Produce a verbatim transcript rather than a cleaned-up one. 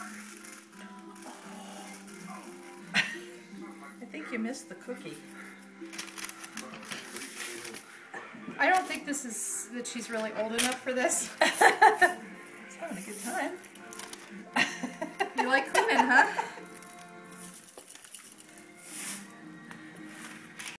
I think you missed the cookie. I don't think this is, that she's really old enough for this. She's having a good time. You like cleaning, huh?